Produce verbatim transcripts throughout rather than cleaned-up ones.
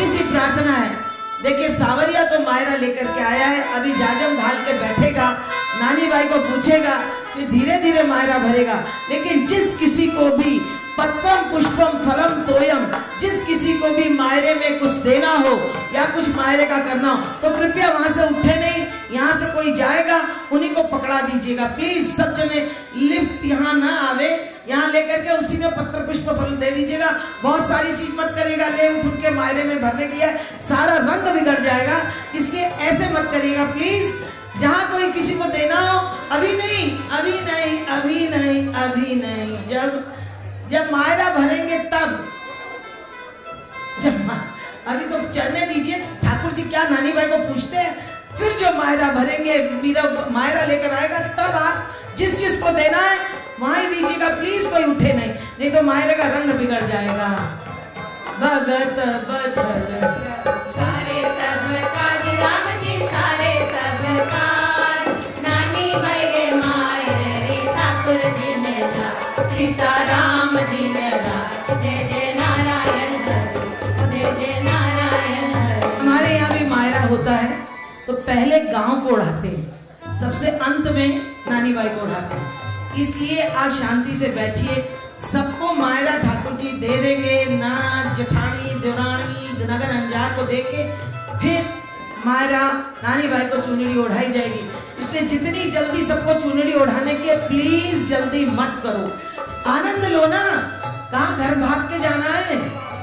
इसी प्रार्थना है। देखिए सावरिया तो मायरा लेकर के आया है, अभी जाजम ढाल के बैठेगा, नानी बाई को पूछेगा, फिर धीरे धीरे मायरा भरेगा। लेकिन जिस किसी को भी पत्रम पुष्पम फलम तोयम, जिस किसी को भी मायरे में कुछ देना हो या कुछ मायरे का करना हो तो कृपया वहां से उठे नहीं। यहाँ से कोई जाएगा उन्हीं को पकड़ा दीजिएगा प्लीज। सब जने लिफ्ट यहाँ ना आवे, यहाँ लेकर के उसी में पत्र पुष्प फल दे दीजिएगा। बहुत सारी चीज मत करिएगा, ले उठ उठ के मायरे में भरने के लिए, सारा रंग बिगड़ जाएगा। इसलिए ऐसे मत करिएगा प्लीज। जहाँ कोई किसी को देना हो अभी नहीं, अभी नहीं, अभी नहीं, अभी नहीं, जब जब मायरा भरेंगे तब। जब अभी तो चढ़ने दीजिए। ठाकुर जी क्या नानी भाई को पूछते हैं, फिर जो मायरा भरेंगे, मेरा मायरा लेकर आएगा तब आप जिस जिस को देना है वहां ही दीजिएगा प्लीज। कोई उठे नहीं, नहीं तो मायरे का रंग बिगड़ जाएगा। भगत बचल सारे सब काज राम जी, सारे सब काज नानी भाई रे मायरे रे ठाकुर जी ने ला, सीताराम जी ने ला, जय जय नारायण हरि, जय जय नारायण हरि। हमारे यहाँ भी मायरा होता है तो पहले गांव को उड़ाते हैं, सबसे अंत में नानी बाई को उड़ाते हैं। इसलिए आप शांति से बैठिए, सबको मायरा ठाकुर जी दे देंगे। ननद, जेठानी, देवरानी, नगर अंजार को देके फिर मायरा नानी भाई को चुनरी ओढ़ाई जाएगी। इसलिए जितनी जल्दी सबको चुनरी ओढ़ाने के प्लीज जल्दी मत करो, आनंद लो ना। कहाँ घर भाग के जाना है,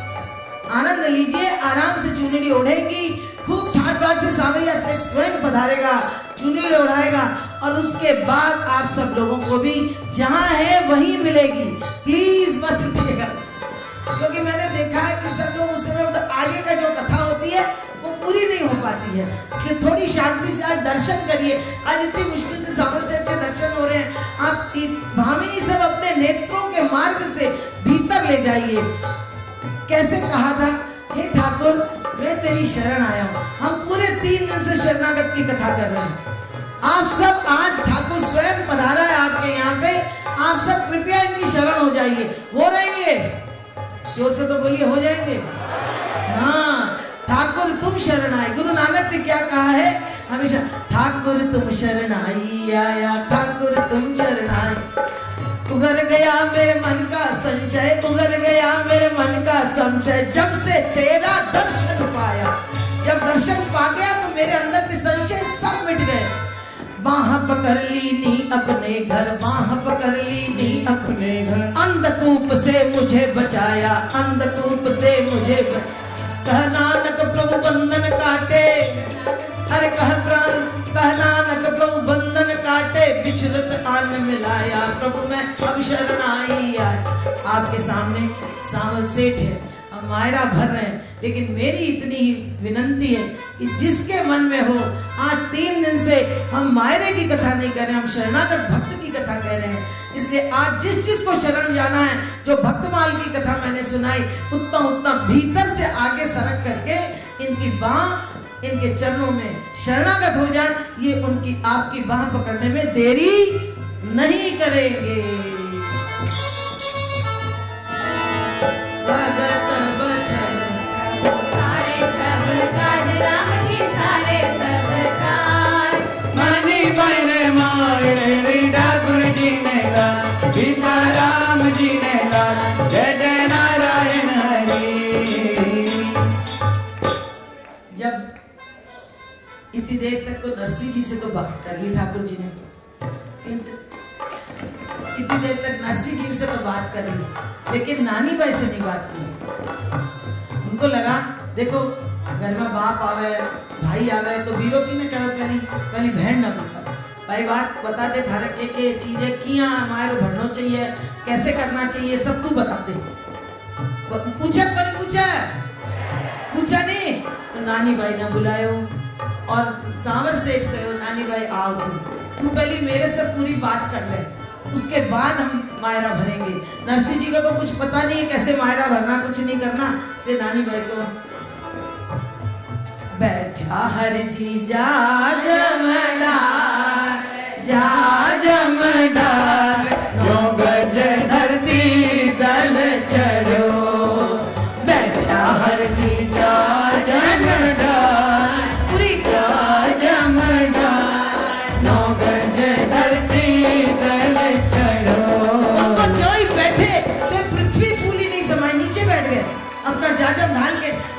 आनंद लीजिए, आराम से चुनरी ओढ़ेगी। खूब ठाट बाट से सावरिया से स्वयं पधारेगा, चुनरी ओढ़ाएगा और उसके बाद आप सब लोगों को भी जहां है वहीं मिलेगी। प्लीज मत उठिएगा, क्योंकि मैंने देखा है कि सब लोग उस समय तो आगे का जो कथा होती है वो पूरी नहीं हो पाती है। इसलिए थोड़ी शांति से आज दर्शन करिए। आज इतनी मुश्किल से सावल सेठ के दर्शन हो रहे हैं, आप भामिनी सब अपने नेत्रों के मार्ग से भीतर ले जाइए। कैसे कहा था, हे ठाकुर मैं तेरी शरण आया हूँ। हम पूरे तीन दिन से शरणागत की कथा कर रहे हैं। आप सब आज ठाकुर स्वयं पधारा है आपके यहाँ पे, आप सब कृपया इनकी शरण हो जाइए। हो रहेंगे, जोर से तो बोलिए, हो जाएंगे। हाँ, ठाकुर तुम शरण आए। गुरु नानक ने क्या कहा है हमेशा, ठाकुर तुम शरण आई आया, ठाकुर तुम शरण आए। उगर गया मेरे मन का संशय, उगर गया मेरे मन का संशय, जब से तेरा दर्शन पाया। जब दर्शन पा गया तो मेरे अंदर के संशय सब मिट गए। बाह पकड़ ली नी अपने घर, बाह पकड़ ली नी अपने घर, अंधकूप से मुझे बचाया, अंधकूप से मुझे बचाया। कह नानक प्रभु बंधन काटे, अरे कह प्राण कह नानक प्रभु बंधन काटे, बिछड़त आन मिलाया, प्रभु मैं अब शरण आई। आपके सामने सावल सेठ है, हम मायरा भर रहे हैं, लेकिन मेरी इतनी ही विनंती है कि जिसके मन में हो, आज तीन दिन से हम मायरे की कथा नहीं कर रहे, हम शरणागत भक्त की कथा कह रहे हैं। इसलिए आज जिस जिस को शरण जाना है, जो भक्तमाल की कथा मैंने सुनाई, उतना उतना भीतर से आगे सरक करके इनकी बाह इनके चरणों में शरणागत हो जाए। ये उनकी आपकी बाह पकड़ने में देरी नहीं करेंगे। भगत बचन सारे सब काज राम जी, सारे सब काज नानी भाई रे मायरे रे ठाकुर जी ने ला, सीताराम जी ने ला, जय जय नारायण हरि। जब इतनी देर तक तो नरसिंह जी से तो बात कर ली ठाकुर जी ने, इतनी देर तक नरसिंह जी से तो बात कर ली, लेकिन नानी बाई से नहीं बात की। उनको लगा देखो घर में बाप आवे, भाई आवे तो बीरोपी में कहा पहली पहली बहन न पूछा भाई बात बता दे, थारे के के चीजें किया हमारे भरना चाहिए, कैसे करना चाहिए, सब तू बता दे। पूछा कौन पूछा पूछा नहीं तो नानी बाई ने बुलायो और सांवर सेठ कहो, नानी भाई आओ, तू तू पहले मेरे से पूरी बात कर ले, उसके बाद हम मायरा भरेंगे। नरसिंह जी का तो कुछ पता नहीं है कैसे मायरा भरना, कुछ नहीं करना। फिर नानी भाई को बैठा हर जी जा जमदार, जा जमदार, जो गज धरती दल चढ़ो, बैठा हर जी जा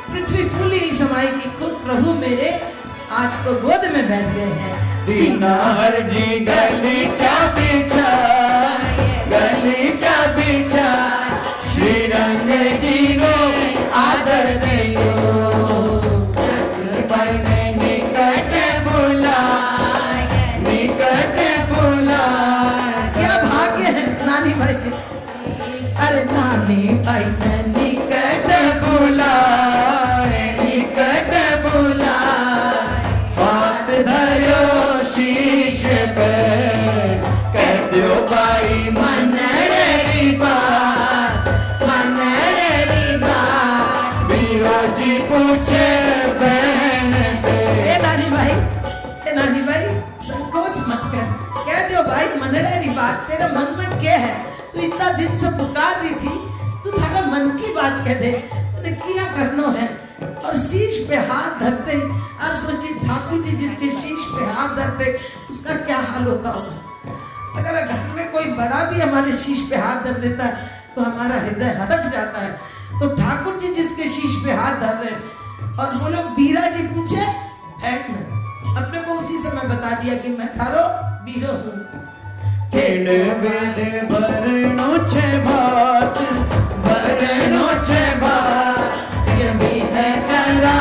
पृथ्वी फूली नहीं समाएगी, खुद प्रभु मेरे आज तो गोद में बैठ गए हैं। दीना हर जी गली चा पीछा, गली चा पीछा, श्री रंग जी नो आदर दियो, निकट बुला, निकट बुला। क्या भाग्य है नानी भाई के। अरे नानी भाई ने निकट बुला, निकट बुला, हाथ धरो शीश पे, कह दो भाई मनड़ी बात, मनड़ी बात। बीरो जी पूछे बहन से, ए नानी भाई, ए नानी भाई संकोच मत कर, कह दो भाई मनड़ेरी बात। तेरा मन में क्या है? तू इतना दिन से पुकार रही थी, तू थारा मन की बात कह दे, तूने किया करनो है। और शीश पे हाथ धरते ही आप सोचिए ठाकुर जी जिसके शीश पे हाथ धरते उसका क्या हाल होता होगा। अगर घर में कोई बड़ा भी हमारे शीश पे हाथ धर देता है तो हमारा हृदय हड़क जाता है। तो ठाकुर जी जिसके शीश पे हाथ धर रहे हैं और वो लोग बीरा जी पूछे बैठ में, अपने को उसी समय बता दिया कि मैं थारो बीरो हूँ। खेल वेद भरणो छे भात, भरणो छे भात, ये विध करा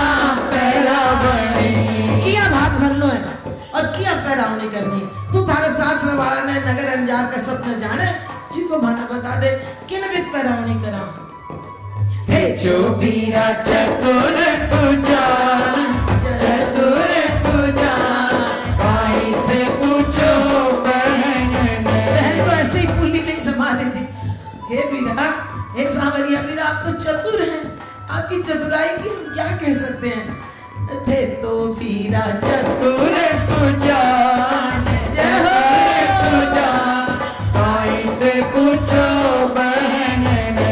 पैरावणी। किया भात भरनो है और किया पैरावणी करनी है। तू थारे सासरा वाला ने नगर अंजार का सब न जाने, जिनको भाना बता दे किन भी पैरावणी करा। हे चोबीरा चतुर सुजान, चतुर सुजान, भाई से पूछो बहन ने। बहन तो ऐसे ही फूली नहीं समा रही थी। हे बीरा, हे सांवरिया बीरा, आप तो चतुर हैं, आपकी चतुराई की हम क्या कह सकते हैं। थे तो बीरा चतुर सुजान, चतुर सुजान, भाई से पूछो बहन ने।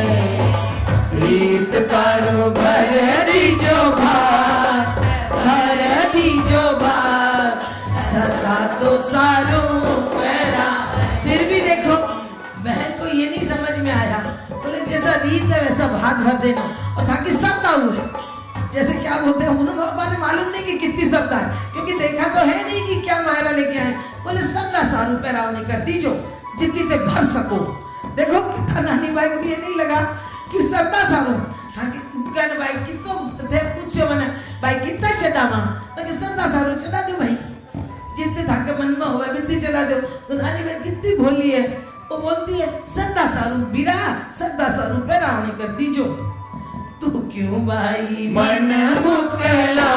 रीत सारो भर दी जो भात, भर दी जो बात, सदा तो सारो पैरा। फिर भी देखो बहन को ये नहीं समझ में आया, बोले जैसा रीत है वैसा भात भर देना और ताकि सब हुए। जैसे क्या बोलते हैं उन्होंने मालूम नहीं कि कितनी सत्ता है, क्योंकि देखा तो है नहीं कि क्या मायरा लेके आए। बोले सत्ता सारू पैरावनी कर दीजो जितनी ते भर सको। देखो कितना नानी भाई को ये नहीं लगा कि सरदा सारू। हाँ कहने भाई कितो थे पूछो मैंने भाई कितना चढ़ा माँ, मैं सरदा सारू चढ़ा दो भाई, जितने धाके मन में हुआ बिंदी चला दो। तो नानी भाई कितनी भोली है, वो बोलती है सरदा सारू बीरा, सरदा सारू पैरावनी कर दीजो। तू क्यों भाई मन मुकला,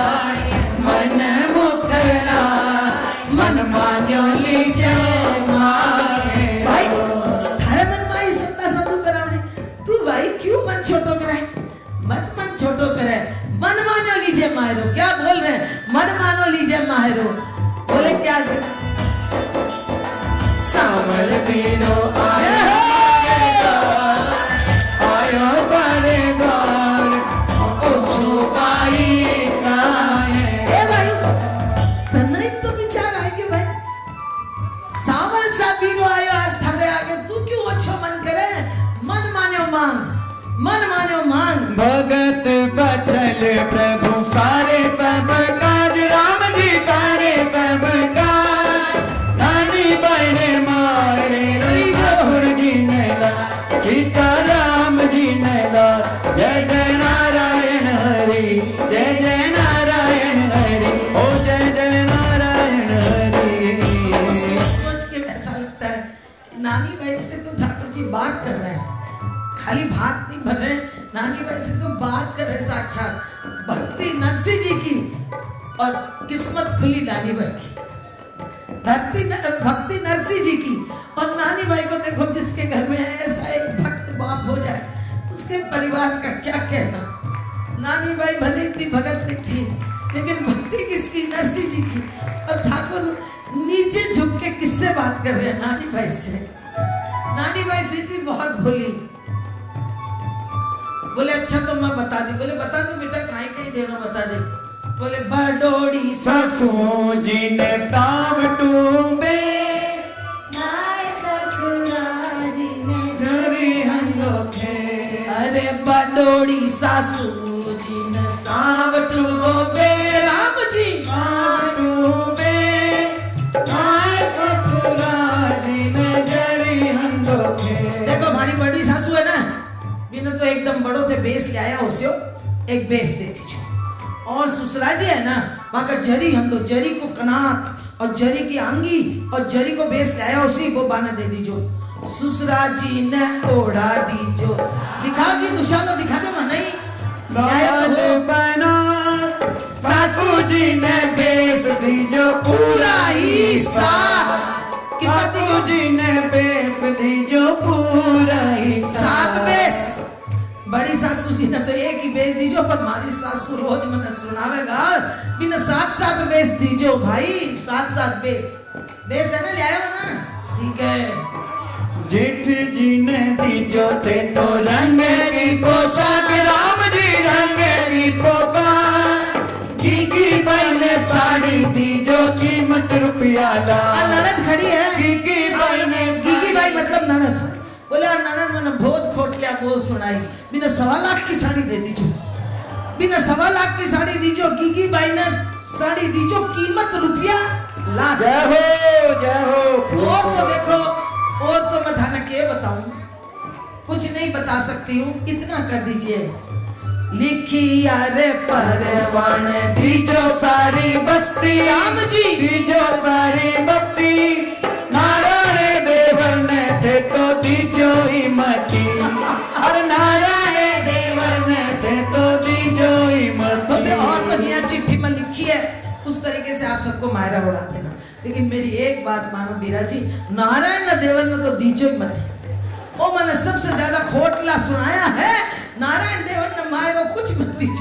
मन मुकला, मन मान्यो लीजे मारे। भाई थारे मन माई सत्ता साधु करावनी, तू भाई क्यों मन छोटो करे? मत मन छोटो करे, मन मानो लीजिए मायरो। क्या बोल रहे हैं? मन मानो लीजिए मायरो। बोले क्या सावल पीनो आया, आयो तारे द्वार, ओछो पाई काए। ए भाई तन्ने तो विचार आएगे भाई, सावल सा पीनो आयो आज थारे आगे, तू क्यों अच्छो मन करे? मन मानो मांग, मन मानो मांग। भगत बचल प्रभु सारे सब काज, राम जी सारे सब काज। नानी बहने मारे ठाकुर जी ने ला, सीता राम जी ने ला। जय जय नारायण हरि, जय जय नारायण हरि, ओ जय जय नारायण हरि। सोच सोच के ऐसा लगता है कि नानी भाई से तो ठाकुर जी बात कर रहे हैं, खाली भात नहीं भर रहे, नानी भाई से तो बात कर रहे साक्षात। भक्ति नरसिंह जी की और किस्मत खुली नानी भाई की। धरती न, भक्ति नरसिंह जी की और नानी भाई को देखो, जिसके घर में ऐसा एक भक्त बाप हो जाए उसके परिवार का क्या कहना। नानी भाई भले इतनी भगत नहीं थी, लेकिन भक्ति किसकी? नरसिंह जी की। और ठाकुर नीचे झुक के किससे बात कर रहे हैं? नानी भाई से। नानी भाई फिर भी बहुत भोली। बोले अच्छा तो मैं बता दी। बोले बता दो बेटा, कहीं कहीं देना बता दे। बोले बडोड़ी ससु जी ने ताव टूबे, अरे बडोड़ी सासू जी ने बेस ले आया उससे एक बेस दे दीजिए। और ससुरा जी है ना वहां का जरी हम दो जरी को कनात और जरी की आंगी और जरी को बेस ले आया उसी वो बाना दे दीजिए। ससुरा जी ने ओढ़ा दीजो, दिखाओ जी दुशालो दिखा दो नहीं लाल बना सासू जी ने बेस दीजो पूरा हिस्सा, सासू जी ने बेस दीजो पूरा हिस्सा। सात बेस बड़ी सासू जी ने तो एक ही बेस दीजो, पर हमारी सासू रोज मने सुनावेगा बिना सात सात बेस दीजो भाई, सात सात बेस बेस है ना ले आयो ना, ठीक है। जेठ जी ने दीजो ते तो रंग की पोशाक, राम जी रंग की पोशाक, गीगी बाई ने साड़ी दीजो कीमत रुपया ला। ननद खड़ी है, गीगी बाई ने, गीगी बाई मतलब ननद, बोले ननद मैंने बहुत खोटलिया बोल सुनाई, बिना सवा लाख की साड़ी दे दीजो, बिना सवा लाख की साड़ी दीजो, गीगी बाई ने साड़ी दीजो कीमत रुपया लाख। जय हो जय हो। और तो देखो और तो मैं थाना के बताऊं, कुछ नहीं बता सकती हूँ, इतना कर दीजिए। लिखी यार परवान दीजो सारी बस्ती, राम जी दीजो सारी बस्ती, नारायण देवर ने थे तो दीजो ही मती, और नारायण देवर ने थे तो दीजो ही मती। और तो जिया चिट्ठी में लिखी है उस तरीके से आप सबको मायरा उड़ा देना, लेकिन मेरी एक बात मानो बीरा जी, नारायण देवर में तो दीजो ही मत, वो मैंने सबसे ज्यादा खोटला सुनाया है, नारायण देवर ने मायरो कुछ मत दीजो।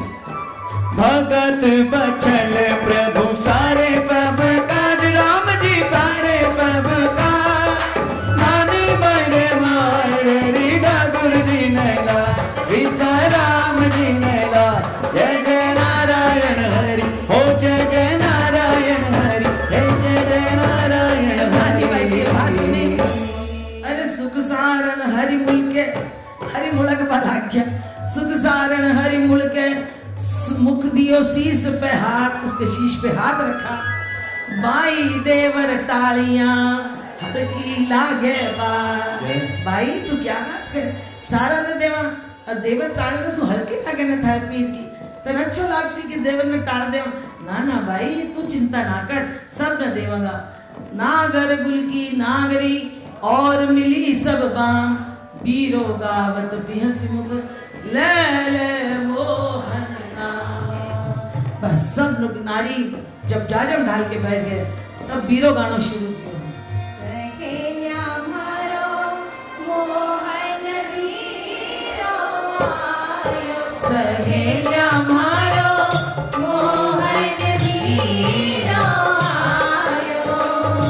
भगत बचल प्रभु सारे सब काज, राम जी सारे सब काज, नानी बड़े मारे रीडा गुरु जी ने ला, सीता राम जी ने ला, जय जय नारायण हरि हो, जय जय नारायण हरि, जय जय जय नारायण हरि। अरे सुख सारण हरि मुलके, हरि मुलक बलाख्या, सुख सारण हरि मुलके, मुख दियो शीश पे हाथ, उसके शीश पे हाथ रखा, बाई देवर टालियां हर की लागे बार। भाई तू क्या बात कर, सारा ने देवा और देवर टाल में सु हल्के लागे न था पीर की, तो अच्छो लाग सी कि देवर ने टाल देवा, ना ना भाई तू चिंता ना कर, सब न देवागा। नागर गुल की नागरी और मिली सब बाम, बीरो गावत बिहस मुख ले ले मोहन नाम। बस सब लोग नारी जब जाजम ढाल के बैठ गए तब बीरो गाना शुरू किया। सहेलिया मारो मोहन वीरो आयो, सहेलिया मारो मोहन वीरो आयो,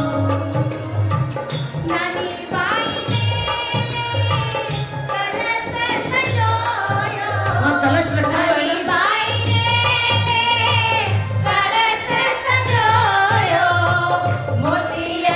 नानी बाई ने कलश सजोयो, वहाँ कलश रखा हुआ है नानी ना? बाई ने कलश सजोयो, मोतिया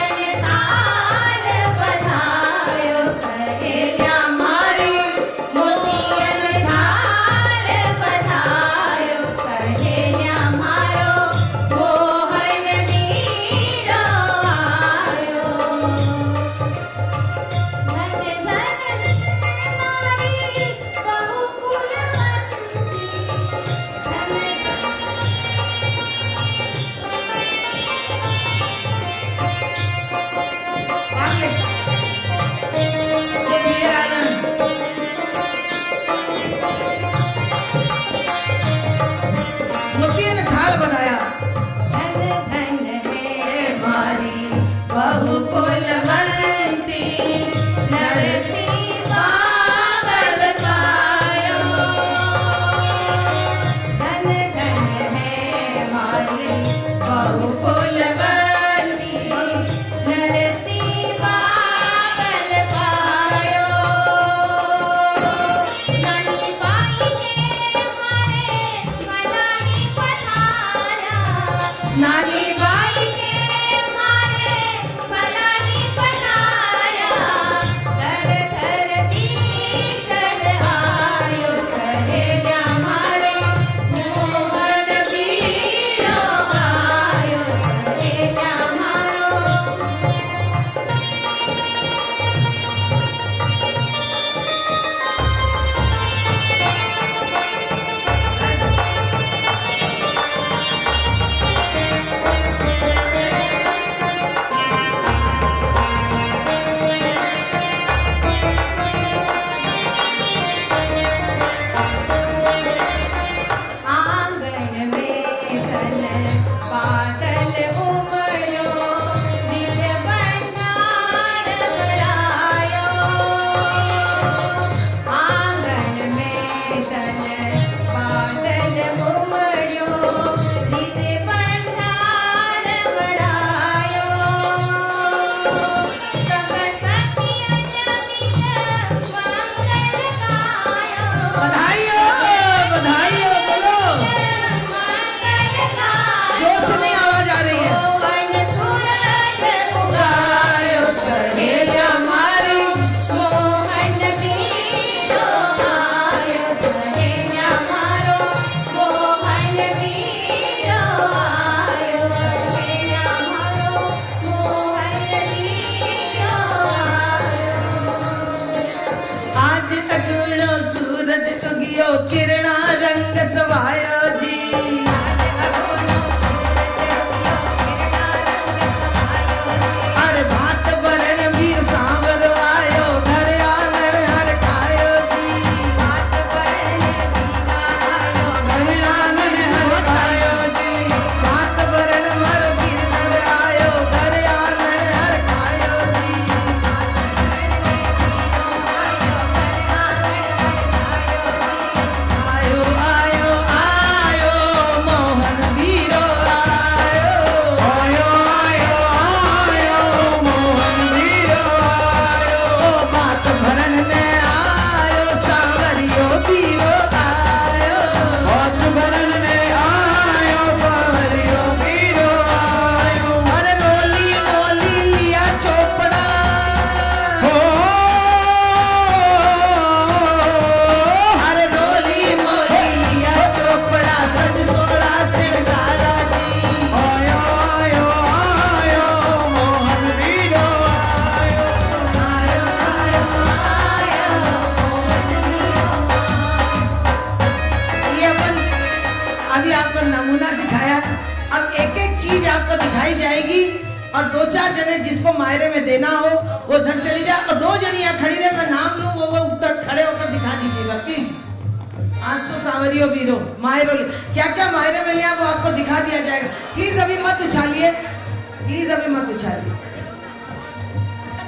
आपको नमूना दिखाया। अब एक एक चीज आपको दिखाई जाएगी और दो चार जने जिसको मायरे में देना हो वो उधर चली जाए और दो जने यहाँ खड़ी रहे, मैं नाम लूं, वो वो उधर खड़े होकर दिखा दीजिएगा प्लीज। आज तो सांवरियो बीरो मायरो क्या क्या मायरे में लिया वो आपको दिखा दिया जाएगा। प्लीज अभी मत उछालिए, प्लीज अभी मत उछालिए।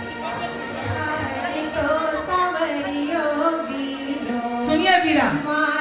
सुनिए बीरा,